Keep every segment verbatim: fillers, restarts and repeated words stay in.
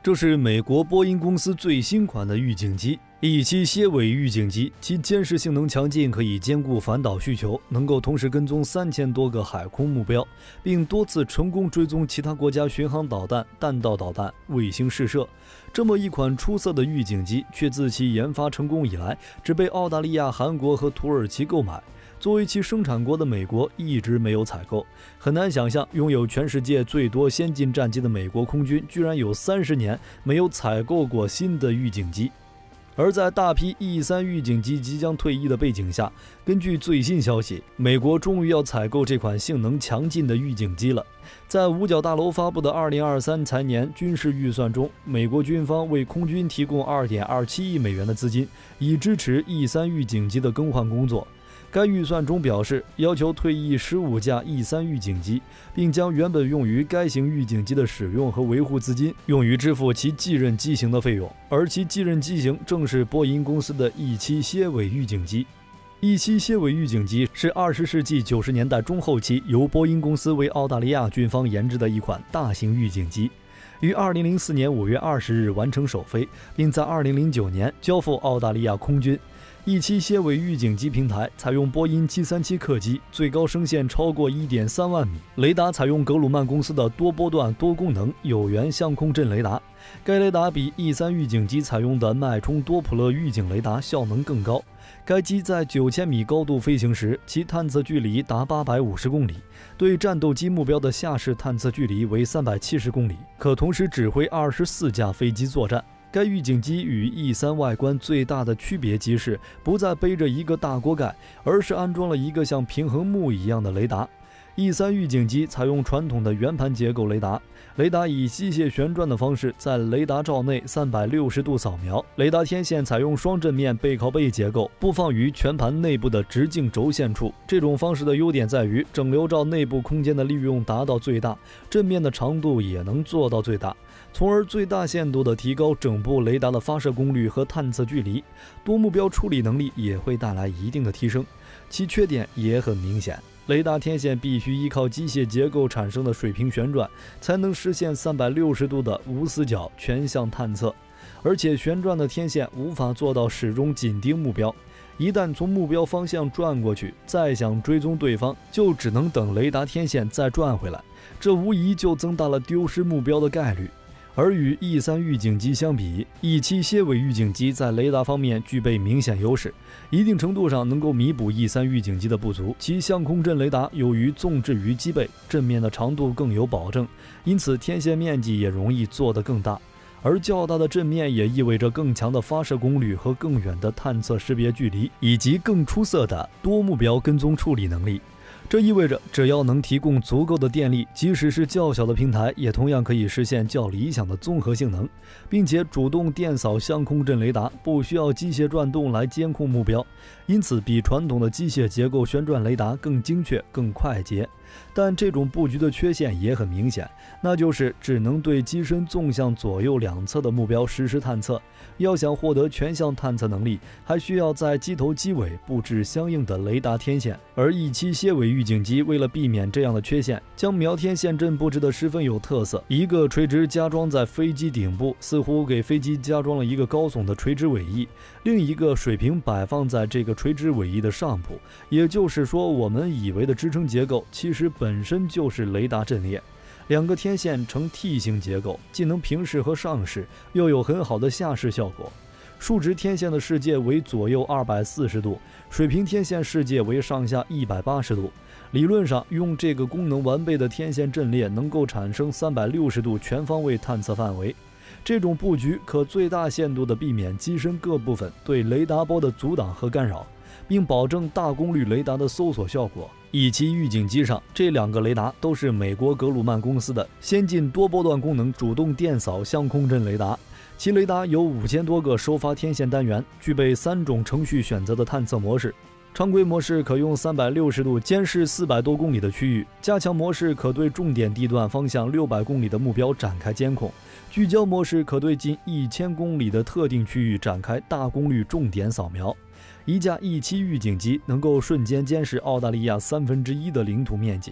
这是美国波音公司最新款的预警机 E 七 蝎尾预警机，其监视性能强劲，可以兼顾反导需求，能够同时跟踪三千多个海空目标，并多次成功追踪其他国家巡航导弹、弹道导弹、卫星试射。这么一款出色的预警机，却自其研发成功以来，只被澳大利亚、韩国和土耳其购买。作为其生产国的美国一直没有采购，很难想象拥有全世界最多先进战机的美国空军，居然有三十年没有采购过新的预警机。而在大批 E 三 预警机即将退役的背景下，根据最新消息，美国终于要采购这款性能强劲的预警机了。在五角大楼发布的二零二三财年军事预算中，美国军方为空军提供 二点二七亿美元的资金，以支持 E 三 预警机的更换工作。该预算中表示，要求退役十五架 E 三 预警机，并将原本用于该型预警机的使用和维护资金用于支付其继任机型的费用，而其继任机型正是波音公司的 E 七 蝎尾预警机。E 七 蝎尾预警机是二十世纪九十年代中后期由波音公司为澳大利亚军方研制的一款大型预警机，于二零零四年五月二十日完成首飞，并在二零零九年交付澳大利亚空军。E 七 蝎尾预警机平台采用波音七三七客机，最高声线超过 一点三万米。雷达采用格鲁曼公司的多波段多功能有源相控阵雷达，该雷达比 E 三 预警机采用的脉冲多普勒预警雷达效能更高。该机在九千米高度飞行时，其探测距离达八百五十公里，对战斗机目标的下视探测距离为三百七十公里，可同时指挥二十四架飞机作战。该预警机与 E 三 外观最大的区别即是不再背着一个大锅盖，而是安装了一个像平衡木一样的雷达。E 三 预警机采用传统的圆盘结构雷达，雷达以机械旋转的方式在雷达罩内三百六十度扫描。雷达天线采用双正面背靠背结构，布放于全盘内部的直径轴线处。这种方式的优点在于整流罩内部空间的利用达到最大，正面的长度也能做到最大，从而最大限度地提高整部雷达的发射功率和探测距离，多目标处理能力也会带来一定的提升。其缺点也很明显，雷达天线必须依靠机械结构产生的水平旋转，才能实现三百六十度的无死角全向探测，而且旋转的天线无法做到始终紧盯目标，一旦从目标方向转过去，再想追踪对方，就只能等雷达天线再转回来，这无疑就增大了丢失目标的概率。而与 E 三 预警机相比， E 七 蝎尾预警机在雷达方面具备明显优势，一定程度上能够弥补 E 三 预警机的不足。其相控阵雷达由于纵置于机背，阵面的长度更有保证，因此天线面积也容易做得更大。而较大的阵面也意味着更强的发射功率和更远的探测识别距离，以及更出色的多目标跟踪处理能力。这意味着，只要能提供足够的电力，即使是较小的平台，也同样可以实现较理想的综合性能，并且主动电扫相控阵雷达不需要机械转动来监控目标，因此比传统的机械结构旋转雷达更精确、更快捷。但这种布局的缺陷也很明显，那就是只能对机身纵向左右两侧的目标实施探测。要想获得全向探测能力，还需要在机头机尾布置相应的雷达天线。而 E 七 蝎尾预警机为了避免这样的缺陷，将瞄天线阵布置得十分有特色，一个垂直加装在飞机顶部，似乎给飞机加装了一个高耸的垂直尾翼，另一个水平摆放在这个垂直尾翼的上部。也就是说，我们以为的支撑结构其实本身就是雷达阵列。两个天线呈 T 型结构，既能平视和上视，又有很好的下视效果。竖直天线的视界为左右二百四十度，水平天线视界为上下一百八十度。理论上，用这个功能完备的天线阵列能够产生三百六十度全方位探测范围。这种布局可最大限度地避免机身各部分对雷达波的阻挡和干扰，并保证大功率雷达的搜索效果。E 七 预警机上，这两个雷达都是美国格鲁曼公司的先进多波段功能主动电扫相控阵雷达，其雷达有五千多个收发天线单元，具备三种程序选择的探测模式。常规模式可用三百六十度监视四百多公里的区域，加强模式可对重点地段方向六百公里的目标展开监控，聚焦模式可对近一千公里的特定区域展开大功率重点扫描。一架 E 七 预警机能够瞬间监视澳大利亚三分之一的领土面积。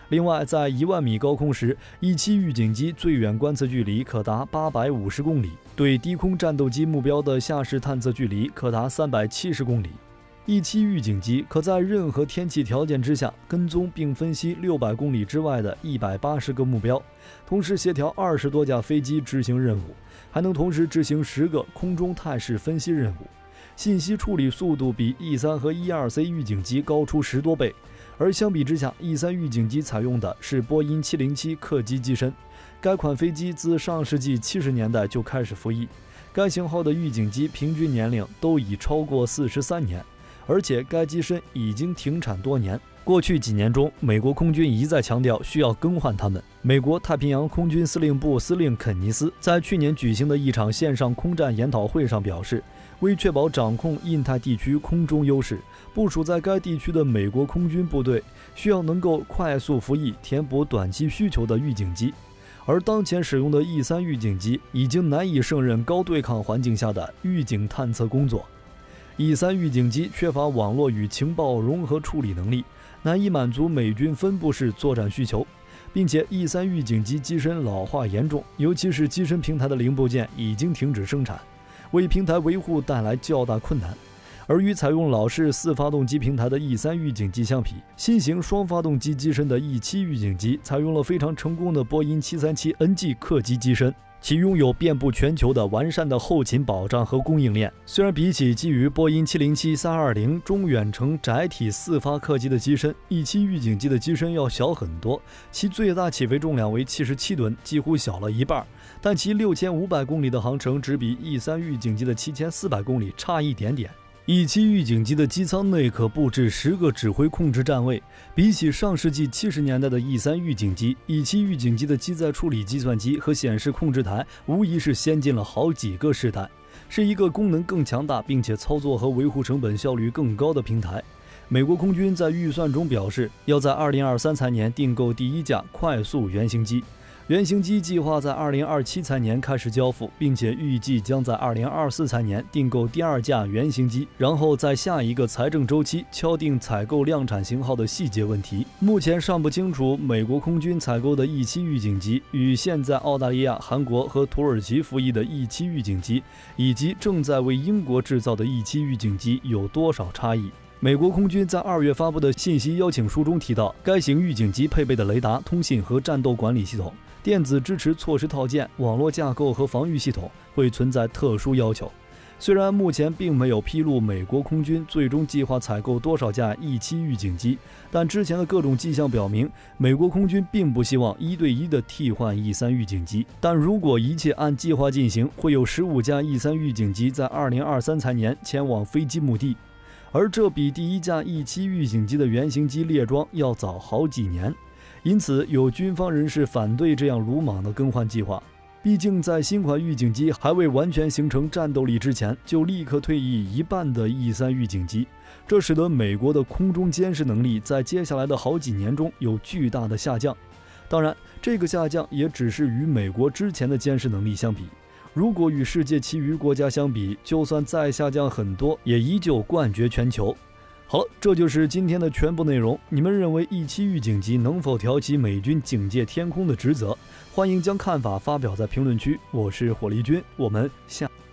另外，在一万米高空时，一七预警机最远观测距离可达八百五十公里，对低空战斗机目标的下视探测距离可达三百七十公里。一七预警机可在任何天气条件之下跟踪并分析六百公里之外的一百八十个目标，同时协调二十多架飞机执行任务，还能同时执行十个空中态势分析任务。信息处理速度比 E 三 和 E 二 C 预警机高出十多倍。而相比之下 ，E 三 预警机采用的是波音七零七客机机身，该款飞机自上世纪七十年代就开始服役，该型号的预警机平均年龄都已超过四十三年，而且该机身已经停产多年。过去几年中，美国空军一再强调需要更换它们。美国太平洋空军司令部司令肯尼斯在去年举行的一场线上空战研讨会上表示，为确保掌控印太地区空中优势，部署在该地区的美国空军部队需要能够快速服役、填补短期需求的预警机。而当前使用的 E 三 预警机已经难以胜任高对抗环境下的预警探测工作。E 三 预警机缺乏网络与情报融合处理能力，难以满足美军分布式作战需求，并且 E 三 预警机机身老化严重，尤其是机身平台的零部件已经停止生产，为平台维护带来较大困难。而与采用老式四发动机平台的 E 三 预警机相比，新型双发动机机身的 E 七 预警机采用了非常成功的波音七三七 N G 客机机身，其拥有遍布全球的完善的后勤保障和供应链。虽然比起基于波音七零七 三二零中远程窄体四发客机的机身 ，E 七 预警机的机身要小很多，其最大起飞重量为七十七吨，几乎小了一半，但其六千五百公里的航程只比 E 三 预警机的七千四百公里差一点点。E 七 预警机的机舱内可布置十个指挥控制站位，比起上世纪七十年代的 E 三 预警机 ，E 七 预警机的机载处理计算机和显示控制台无疑是先进了好几个世代，是一个功能更强大并且操作和维护成本效率更高的平台。美国空军在预算中表示，要在二零二三财年订购第一架快速原型机。原型机计划在二零二七财年开始交付，并且预计将在二零二四财年订购第二架原型机，然后在下一个财政周期敲定采购量产型号的细节问题。目前尚不清楚美国空军采购的 E 七 预警机与现在澳大利亚、韩国和土耳其服役的 E 七 预警机，以及正在为英国制造的 E 七 预警机有多少差异。美国空军在二月发布的信息邀请书中提到，该型预警机配备的雷达、通信和战斗管理系统、电子支持措施套件、网络架构和防御系统会存在特殊要求。虽然目前并没有披露美国空军最终计划采购多少架 E 七 预警机，但之前的各种迹象表明，美国空军并不希望一对一的替换 E 三 预警机。但如果一切按计划进行，会有十五架 E 三 预警机在二零二三财年前往飞机目的，而这比第一架 E 七 预警机的原型机列装要早好几年。因此，有军方人士反对这样鲁莽的更换计划。毕竟，在新款预警机还未完全形成战斗力之前，就立刻退役一半的 E 三 预警机，这使得美国的空中监视能力在接下来的好几年中有巨大的下降。当然，这个下降也只是与美国之前的监视能力相比。如果与世界其余国家相比，就算再下降很多，也依旧冠绝全球。好了，这就是今天的全部内容。你们认为 E 七 预警机能否挑起美军警戒天空的职责？欢迎将看法发表在评论区。我是火力军，我们下。